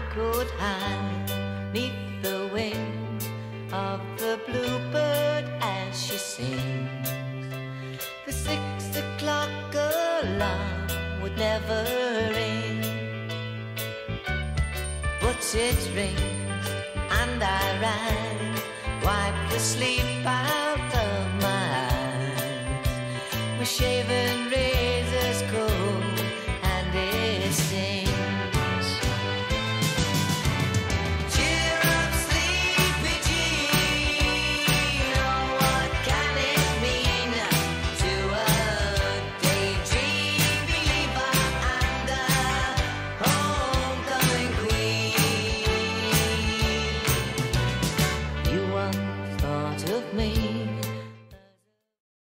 could hide neath the wing of the bluebird as she sings. The 6 o'clock alarm would never ring, but it rings and I rise, wipe the sleep out of my eyes. My shaven